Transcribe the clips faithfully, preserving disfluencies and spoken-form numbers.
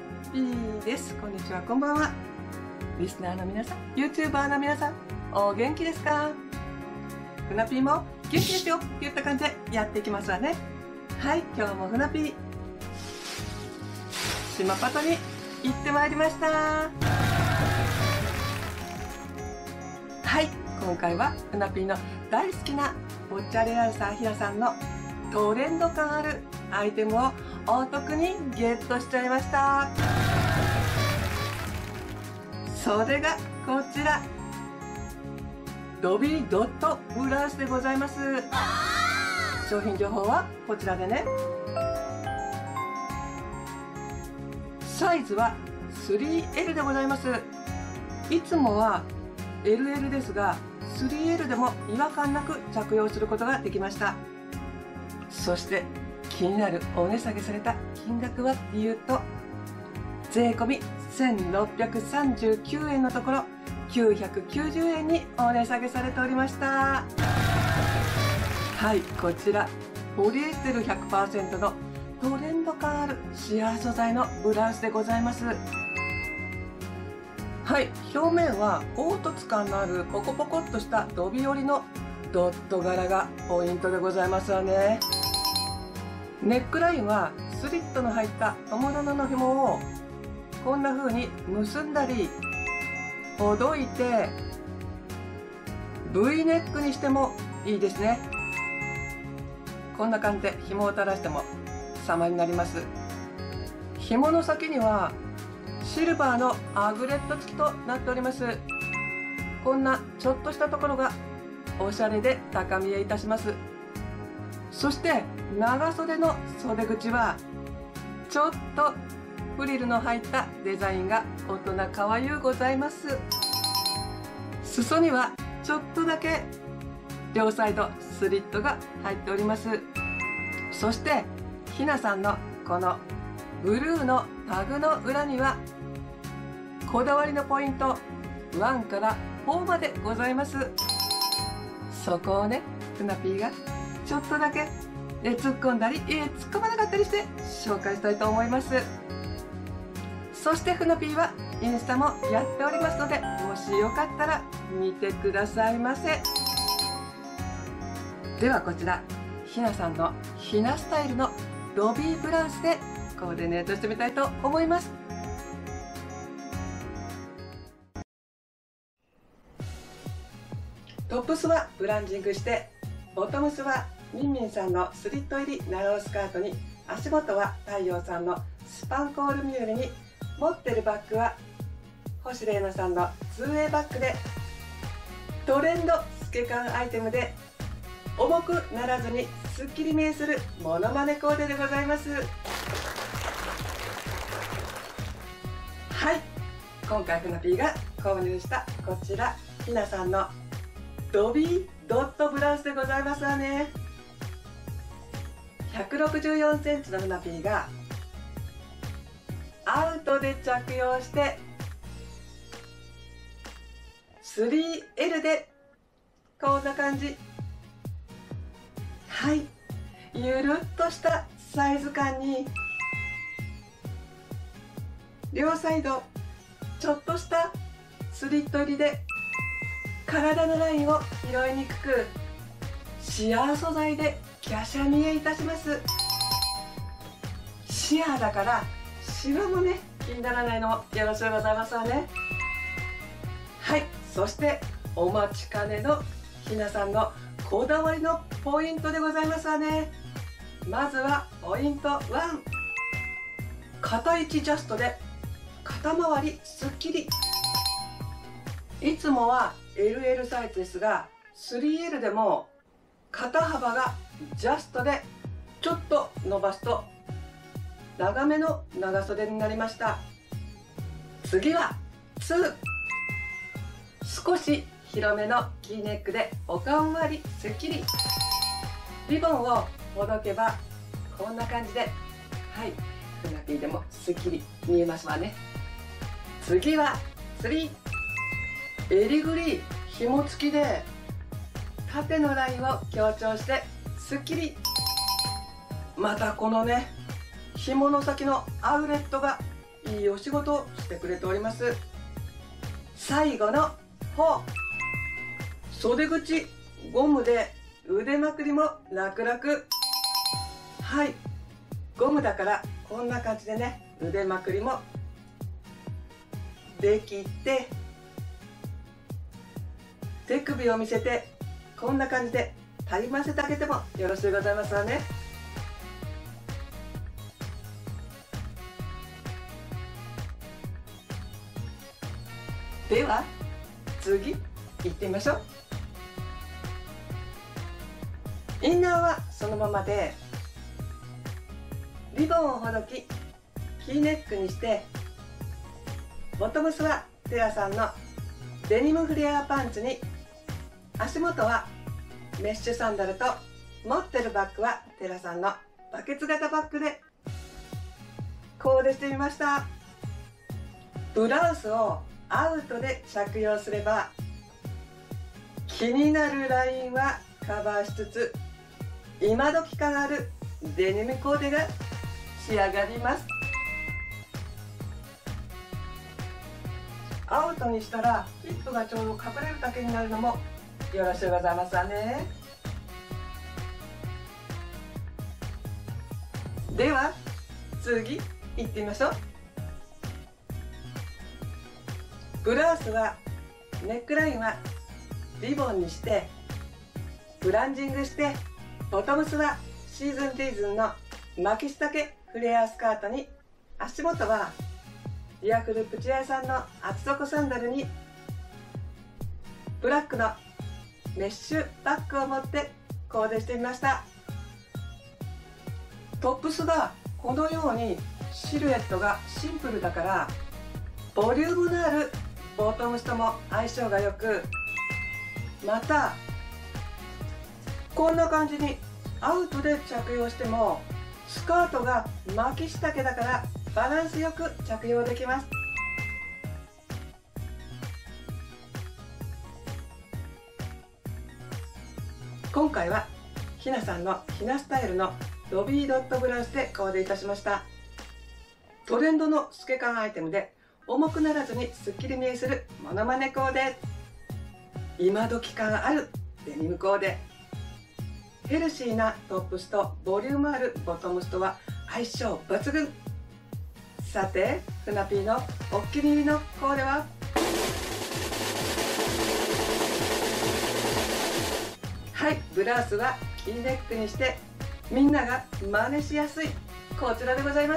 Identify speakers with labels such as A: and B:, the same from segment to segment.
A: ピーです。こんにちは、こんばんは。リスナーの皆さん、YouTuber の皆さん、お元気ですか？ふなぴーも元気ですよって言った感じでやっていきますわね。はい、今日もふなぴー、島パトに行ってまいりました。はい、今回はふなぴーの大好きなおっちゃれアーサーひなさんのトレンド感あるアイテムをお得にゲットしちゃいました。それがこちら、ドビードットブラウスでございます。商品情報はこちらでね。サイズは スリーエル でございます。いつもは エルエル ですが スリーエル でも違和感なく着用することができました。そして気になるお値下げされた金額はっていうと、税込みせんろっぴゃくさんじゅうきゅうえんのところきゅうひゃくきゅうじゅうえんにお値下げされておりました。はい、こちらポリエステル ひゃくパーセント のトレンド感あるシアー素材のブラウスでございます。はい、表面は凹凸感のあるポコポコっとしたドビ織りのドット柄がポイントでございますわね。ネックラインはスリットの入った友布の紐をこんな風に結んだりほどいて ブイ ネックにしてもいいですね。こんな感じで紐を垂らしても様になります。紐の先にはシルバーのアグレット付きとなっております。こんなちょっとしたところがおしゃれで高見えいたします。そして長袖の袖口はちょっとフリルの入ったデザインが大人かわゆうございます。裾にはちょっとだけ両サイドスリットが入っております。そしてひなさんのこのブルーのタグの裏にはこだわりのポイントワンからフォーまでございます。そこをね、ふなぴーがちょっとだけ突っ込んだり突っ込まなかったりして紹介したいと思います。そしてふなぴーはインスタもやっておりますので、もしよかったら見てくださいませ。ではこちらひなさんのひなスタイルのドビーブラウスでコーディネートしてみたいと思います。トップスはブランジングして、ボトムスはみんみんさんのスリット入りナロースカートに、足元は太陽さんのスパンコールミュールに、持ってるバッグは星玲奈さんの ツーウェイ バッグで、トレンド透け感アイテムで重くならずにすっきり見えするモノマネコーデでございます。はい、今回ふなぴーが購入したこちらひなさんのドビードットブラウスでございますわね。ひゃくろくじゅうよんセンチのふなぴーがアウトで着用して スリーエル でこんな感じ。はい、ゆるっとしたサイズ感に両サイドちょっとしたスリット入りで体のラインを拾いにくく、シアー素材で華奢見えいたします。シアーだからシワもね気にならないのもよろしゅうございますわね。はい、そしてお待ちかねのひなさんのこだわりのポイントでございますわね。まずはポイントワン、肩位置ジャストで肩周りすっきり。いつもは エルエル サイズですが スリーエル でも肩幅がジャストでちょっと伸ばすと長めの長袖になりました。次はツー、少し広めの キーネックでお顔周りすっきり。リボンをほどけばこんな感じで、はい、ふなぴーでもすっきり見えますわね。次はスリー、襟ぐり紐付きで縦のラインを強調してすっきり。またこのね紐の先のアウレットがいいお仕事をしてくれております。最後の方、袖口ゴムで腕まくりも楽々。はい、ゴムだからこんな感じでね、腕まくりもできて、手首を見せてこんな感じでたりませてあげてもよろしゅうございますわね。では次行ってみましょう。インナーはそのままで、リボンをほどきキーネックにして、ボトムスはテラさんのデニムフレアパンツに、足元はメッシュサンダルと、持ってるバッグはテラさんのバケツ型バッグでコーデしてみました。ブラウスをアウトで着用すれば気になるラインはカバーしつつ、今時感あるデニムコーデが仕上がります。アウトにしたらヒップがちょうど隠れるだけになるのもよろしゅうございますわね。では次行ってみましょう。ブラウスはネックラインはリボンにしてフランジングして、ボトムスはシーズンリーズンの巻き下丈フレアスカートに、足元はリアフルプチアイさんの厚底サンダルに、ブラックのメッシュバッグを持ってコーデしてみました。トップスがこのようにシルエットがシンプルだから、ボリュームのあるボトムスとも相性がよく、またこんな感じにアウトで着用してもスカートが巻き下丈だからバランスよく着用できます。今回はひなさんのひなスタイルのロビードットブラウスでコーデいたしました。トレンドの透け感アイテムで重くならずにすっきり見えするモノマネコーデ、今時感あるデニムコーデ、ヘルシーなトップスとボリュームあるボトムスとは相性抜群。さてふなぴーのお気に入りのコーデは、はい、ブラウスはキーネックにしてみんなが真似しやすいこちらでございます。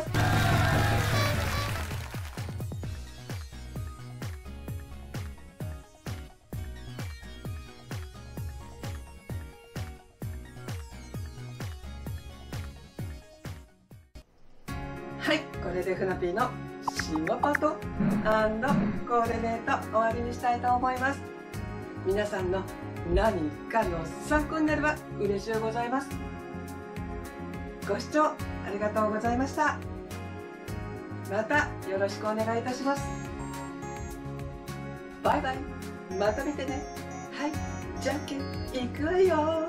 A: はい、これでふなぴーのシモパト&コーデネート終わりにしたいと思います。皆さんの何かの参考になれば嬉しゅうございます。ご視聴ありがとうございました。またよろしくお願いいたします。バイバイ、また見てね。はい、じゃんけんいくわよ。はい、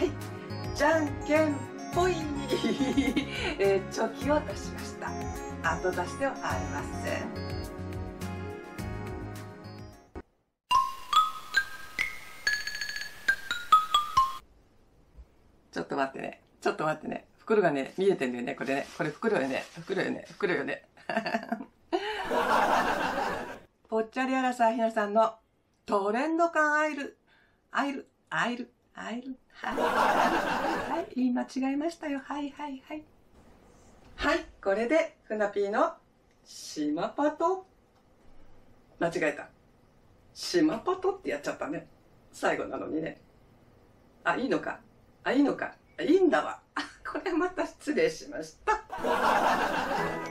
A: じゃんけんぽいえー、チョキを出しました。後出しではありません。ちょっと待ってね。ちょっと待ってね。袋がね、見えてんだよね。これね。これ袋よね。袋よね。袋よね。ぽっちゃりアラサーひなさんのトレンド感アイル。アイル。アイル。アイル。はい。はい。言い間違えましたよ。はいはいはい。はい。これで、ふなぴーのしまパト。間違えた。しまパトってやっちゃったね。最後なのにね。あ、いいのか。あ、いいのか。いいんだわ。これまた失礼しました。